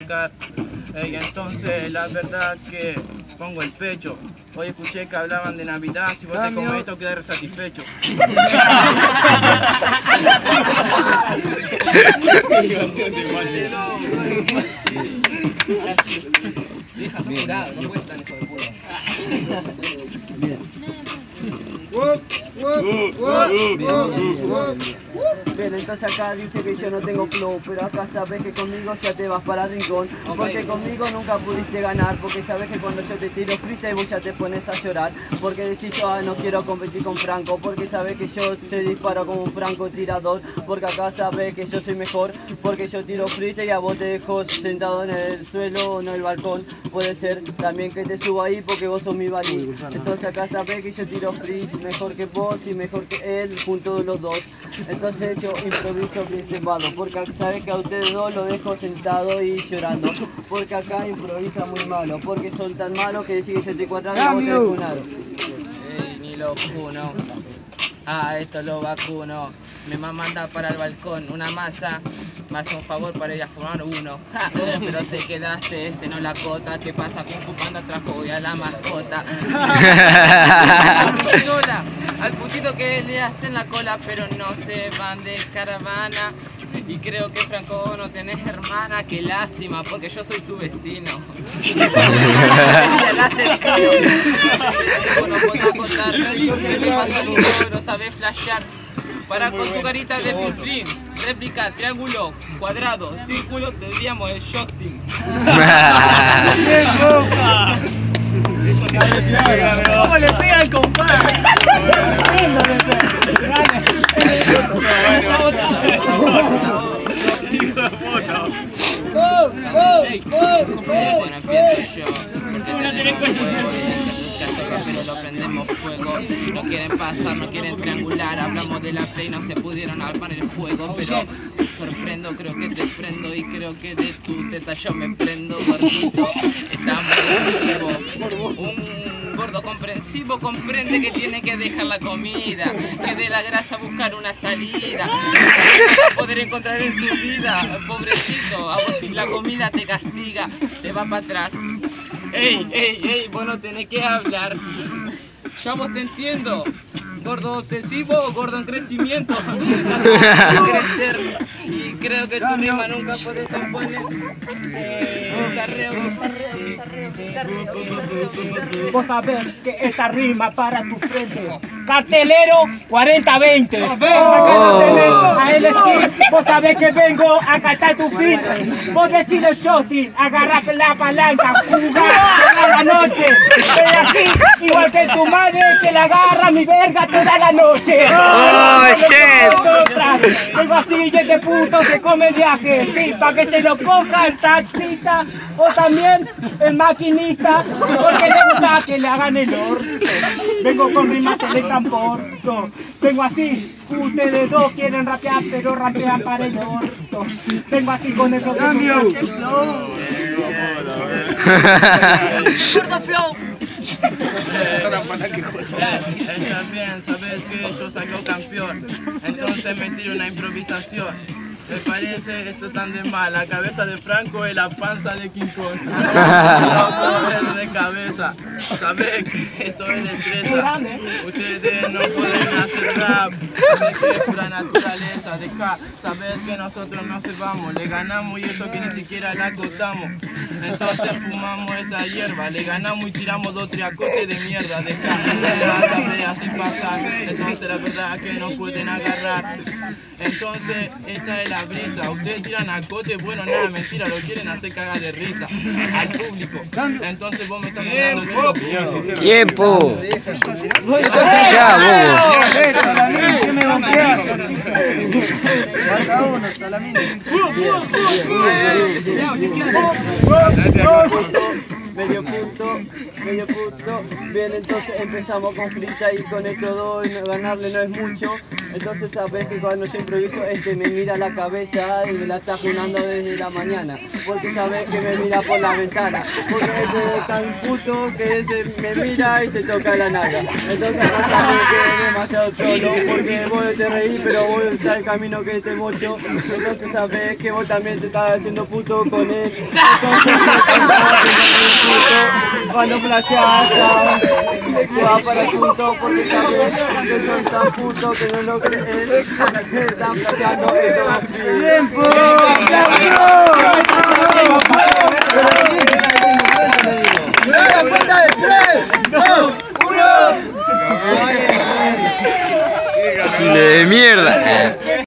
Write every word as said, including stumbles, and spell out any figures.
sacar. Y entonces la verdad que pongo el pecho. Hoy escuché que hablaban de Navidad, si vos te comes esto quedas satisfecho. Bien, entonces acá dice que yo no tengo flow, pero acá sabes que conmigo ya te vas para el rincón, porque conmigo nunca pudiste ganar, porque sabes que cuando yo te tiro freestyle vos ya te pones a llorar, porque decís yo ah, no quiero competir con Franco, porque sabes que yo se disparo como un francotirador, porque acá sabes que yo soy mejor, porque yo tiro freestyle y a vos te dejo sentado en el suelo o en el balcón, puede ser también que te subo ahí porque vos sos mi balín, entonces acá sabes que yo tiro freestyle mejor que vos y mejor que él, juntos los dos, entonces yo improviso bien cebado, porque acá sabes que a ustedes dos lo dejo sentado y llorando, porque acá improvisa muy malo, porque son tan malos que decís que yo estoy cuadrando y vos te vacunaron. Ey, ni lo funo, ah, esto lo vacuno, me manda para el balcón una masa, más un favor para ir a fumar uno, ja, pero te quedaste, este no la cota, ¿qué pasa con fumando trajo hoy a la mascota? Al putito que le hacen la cola, pero no se van de caravana. Y creo que Franco no tenés hermana, qué lástima, porque yo soy tu vecino. El asesino. No puedo contar, ¿qué te pasa Lugo? No sabes flashear. Para con tu carita de filtrín, réplica, triángulo, cuadrado, círculo, tendríamos el shotting. ¿Cómo le pega el compadre? Bueno, empiezo yo, porque tenemos fuego pero lo prendemos fuego. No quieren pasar, no quieren triangular. Hablamos de la play, no se pudieron armar el fuego, pero sorprendo, creo que te prendo y creo que de tu teta yo me prendo, gordito. Estamos vivos. Un gordo comprensivo comprende que tiene que dejar la comida, que de la grasa buscar una salida, para poder encontrar en su vida. Pobrecito, a vos si la comida te castiga, te va para atrás. Ey, ey, ey, vos no tenés que hablar. Ya vos te entiendo. Gordo obsesivo o gordo en crecimiento. Crecer. Y creo que tu rima nunca puede componer. Bizarreo, bizarreo, bizarreo, bizarreo, bizarreo, bizarreo. Vos sabés que esta rima para tu frente. Cartelero cuarenta veinte. A él vos sabés que vengo a cantar tu fin. Vos decís el shotting, agarra la palanca, jugar toda la noche. Pero así, igual que tu madre que la agarra mi verga toda la noche. Oh, shit. El vacille de puto se come viaje, sí, pa' que se lo coja el taxista o también el maquinista, porque le gusta que le hagan el orto. Vengo con rimas que le transporto. Vengo así, ustedes dos quieren rapear, pero rapean para el orto. Vengo así con esos ¡Cambio! ¡Gordo flow! También sabes que yo saco campeón, entonces me tiro una improvisación. Me parece esto tan de mal, la cabeza de Franco y la panza de King Kong. No de cabeza, sabes que esto es destreza. Ustedes no pueden hacer rap, sabes que es pura naturaleza. Deja, sabes que nosotros no se vamos, le ganamos y eso que ni siquiera la acotamos. Entonces fumamos esa hierba, le ganamos y tiramos dos triacotes de mierda. Deja, sabes, así pasa. Entonces la verdad es que nos pueden agarrar. Entonces esta es la brisa, ustedes tiran a cote, bueno nada, mentira, lo quieren hacer cagar de risa al público. Entonces vos me estás mandando que eso. ¡Tiempo! ¡Ya, bobo! ¡Salamín, que me golpearon! Falta uno, Salamín. medio punto, medio punto. Bien, entonces empezamos con Frita y con estos dos ganarle no es mucho. Entonces sabes que cuando yo improviso este me mira la cabeza y me la está junando desde la mañana. Porque sabes que me mira por la ventana. Porque ese es tan puto que ese me mira y se toca la nalga. Entonces no sabes que es demasiado trolo porque vos te reís pero vos estás el camino que te mocho. Entonces sabes que vos también te estás haciendo puto con él. Entonces cuando flasheas te va para el punto porque sabes que son tan putos que no lo crees. Están flasheando en todo.